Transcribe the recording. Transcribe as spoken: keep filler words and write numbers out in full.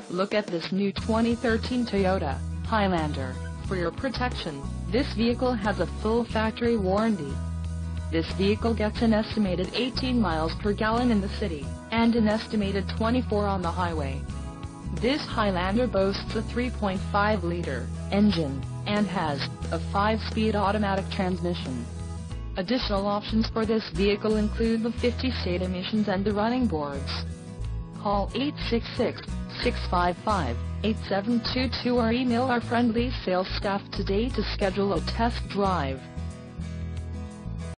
Look at this new twenty thirteen Toyota Highlander. For your protection, this vehicle has a full factory warranty. This vehicle gets an estimated eighteen miles per gallon in the city, and an estimated twenty-four on the highway. This Highlander boasts a three point five liter engine, and has a five speed automatic transmission. Additional options for this vehicle include the fifty state emissions and the running boards. Call eight six six, six five five, eight seven two two or email our friendly sales staff today to schedule a test drive.